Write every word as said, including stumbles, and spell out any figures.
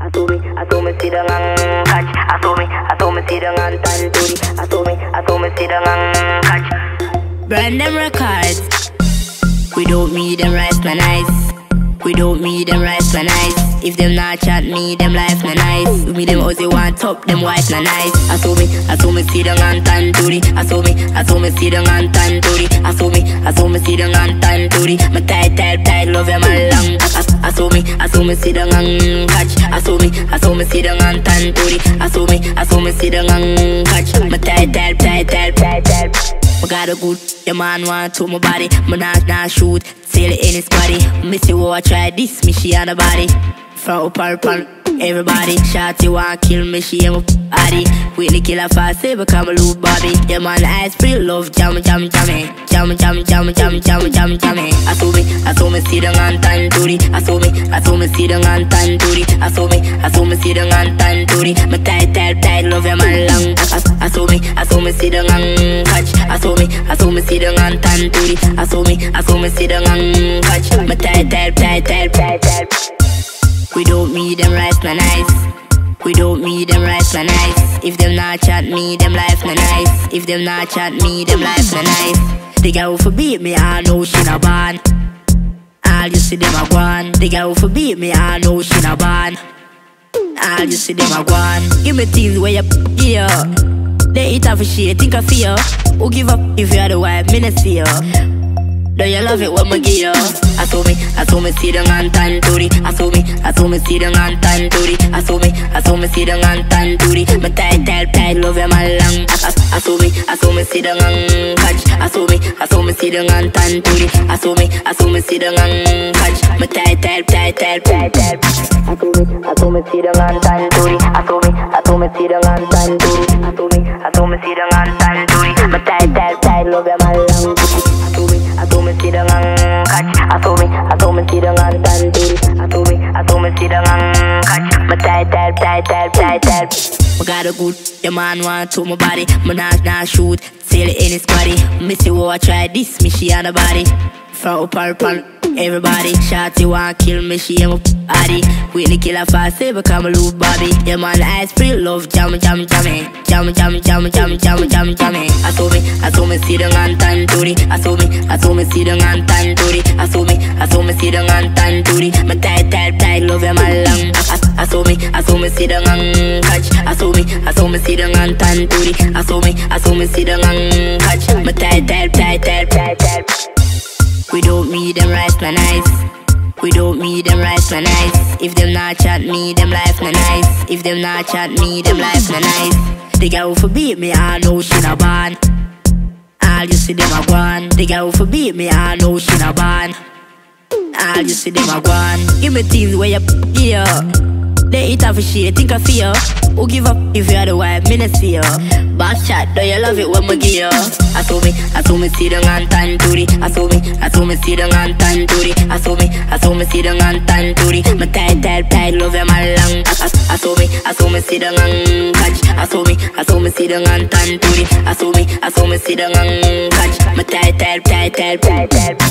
Asumi, asumi sidangang catch. Asumi, asumi sidangang tanturi. Asumi, asumi sidangang catch. Brand them records. We don't meet them rice na nice. We don't meet them rice na nice. If them not chat me, them life na nice. We them Ozzy want top, them wife na nice. Asumi, asumi sidangang tanturi. Asumi, asumi sidangang tanturi. Asumi, asumi sidangang tanturi. My tight, tight, tight, love them along. Asumi, asumi sidangang catch. Asumi, asumi sidangang tanturi. Asumi, asumi sidangang catch. My tight, tight, tight, tight, tight, tight. I got a good, your man want to my body. My not not shoot, sail it in his body. Missy what try this, me she on the body. Front up her pan, everybody. Shotty want kill me, she am a body. Whitney killer fast, say become a little Bobby. Your man eyes free love, jam jam jammy. Jam jam jam jam jam jam jammy. Asumi, asumi sidangang tanturi. Asumi, asumi sidangang tanturi. Asumi, asumi sidangang tanturi. My tight tight tight love your man long. Asumi, asumi sidangang catch. Asumi, asumi sidangang tanturi. Asumi, asumi sidangang catch. My tight tight tight tight tight tight. We don't meet them rice na nice. We don't meet them rice na nice. If them not chat me, them life na nice. If them not chat me, them life na nice. The guy who forbid me, I know she na ban. I'll just see them a gwan. The guy who forbid me, I know she na ban. I'll just see them a gwan. Give me things where you yeah. They eat off a shit, think I fear. Who give up if you're the wife, me not see ya. Do you love it when me give you? Asumi, asumi sidangang tanturi. Asumi, asumi sidangang tanturi. Asumi, asumi sidangang tanturi. My tight, tight, tight, love your man long. Asumi, asumi sidangang catch. Asumi, asumi sidangang tanturi. Asumi, asumi sidangang catch. My tight, tight, tight, tight, tight, tight. Asumi, asumi sidangang tanturi. Asumi, asumi sidangang tanturi. Asumi, asumi sidangang tanturi. My tight, tight, tight, love your man long. Asumi, asumi sidangang catch. Asumi, asumi sidangang tanturi. Asumi, asumi sidangang catch. My tight, tight, tight, tight, tight, tight. I got a good, your man want to my body. My not not shoot, sail it in his body. Missy what try this, me she on the body. Front up her pan, everybody. Shotty want kill me, she am a body. Whitney killer fast, say become a little Bobby. Your man eyes free love, jam jam jammy. Jam jam jam jam jam jam jammy. Asumi, asumi sidangang tanturi. Asumi, asumi sidangang tanturi. Asumi, asumi sidangang tanturi. My tight tight tight love your man long. Asumi, asumi sidangang catch. Asumi, asumi sidangang tanturi. Asumi, asumi sidangang catch. My tight tight tight tight tight tight. We don't meet them rice na nice. We don't meet them rice na nice. If them not chat me, them life na nice. If them not chat me, them life na nice. The guy who forbid me, I know she na ban. I'll just see them a gwan. The guy who forbid me, I know she na ban. I'll just see them a gwan. Give me things where you yeah. They eat off a shit, think I fear. Who give up if you're the wife, me not see ya. Back chat, do you love it when me give ya? Asumi, asumi sidangang tanturi. Asumi, asumi sidangang tanturi. Asumi, asumi sidangang tanturi. My tight, tight, tight, love your man long. Asumi, asumi sidangang catch. Asumi, asumi sidangang tanturi. Asumi, asumi sidangang catch. My tight, tight, tight, tight, tight, tight.